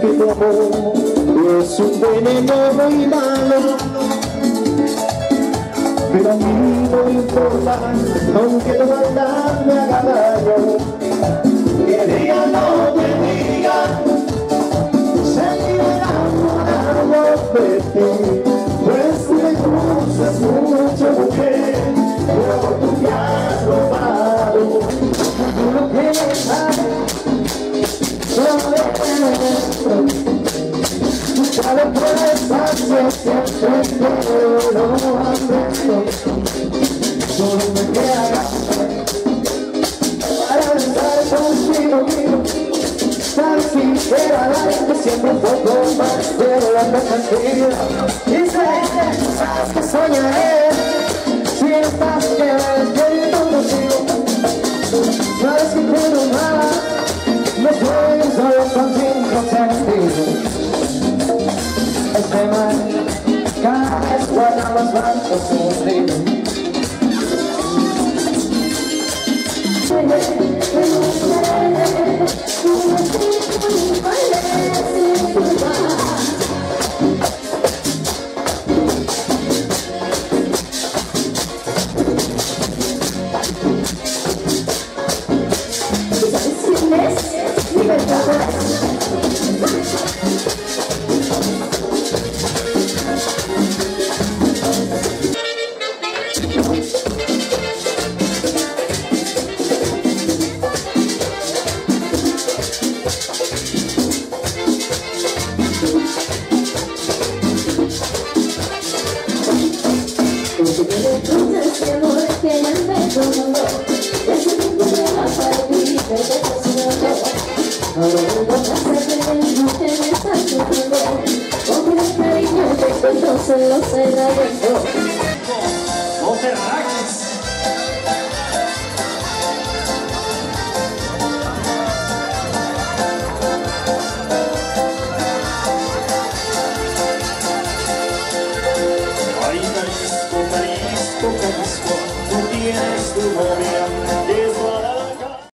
que tu amor es un veneno muy malo, pero a mí no me importa, aunque tu maldad me haga daño. Que diga no te diga, seguiré enamorado de ti, pues tú me gustas mucho, mujer, pero tú me has robado. Tú lo que sabes, ya lo puedes hacer siempre, pero no acepto. Solo me queda para estar contigo, tan sincera, darte siempre un poco más de la tranquilidad. Y sabes que soñaré si estás quedando contigo. Sabes que puedo más, no puedo solo contigo sentido. Este mar cada vez guarda más barcos contigo. No te rajes.